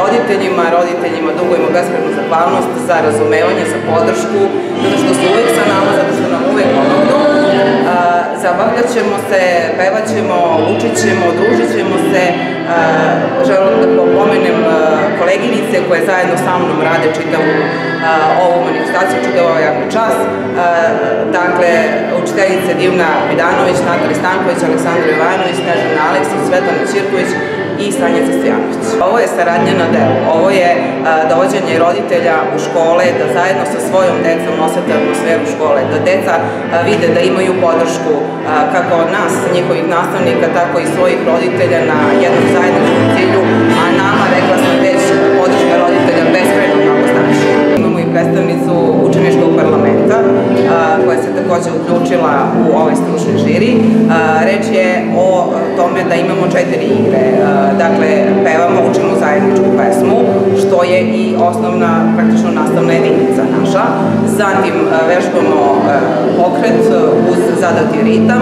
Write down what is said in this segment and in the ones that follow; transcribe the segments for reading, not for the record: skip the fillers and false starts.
roditeljima dugujemo beskrajnu zahvalnost za razumevanje, za podršku, zato što su uvek sa nama, zato što nam uvek pomognu. Zabavljat ćemo se, pevat ćemo, učit ćemo, družit ćemo se. Želim da pomenem koleginice koje zajedno sa mnom rade čitavu ovu manifestaciju, čitavu ovaj javni čas. Dakle, učiteljice Divna Vidanović, Natalija Stanković, Aleksandra Jovanović, Snežana Aleksić, Svetlana Ćirković i Sanjica Stojanović. Ovo je saradnja na delu, ovo je dovođenje roditelja u škole, da zajedno sa svojom decom osete atmosferu škole, da deca vide da imaju podršku kako od nas, njihovih nastavnika, tako i svojih roditelja na jednom zajedničkom cilju, a nama, rekla sam već, podrška roditelja beskrajno mnogo znači. Imamo i predstavnicu učeničkog parlamenta koja se takođe uključila u ovaj stručni žiri. Reč je o tome da imamo 4 igre. Dakle, pevamo, učimo zajedničku pesmu, što je i osnovna, praktično nastavna jedinica naša. Zatim vežbamo pokret uz zadati ritam.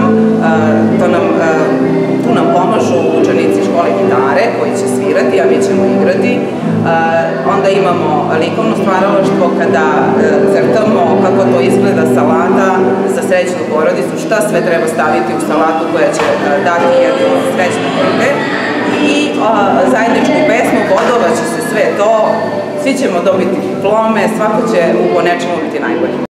Tu nam pomažu učenici škole gitare koji će svirati, a mi ćemo igrati. Onda imamo likovno stvaralaštvo kada crtamo kako to izgleda salata za srećnu porodicu, šta sve treba staviti u salatu koja će dati jedno srećno dete. I zajedničku pesmu, bodovaće se sve to, svi ćemo dobiti diplome, svako će po nečemu biti najbolji.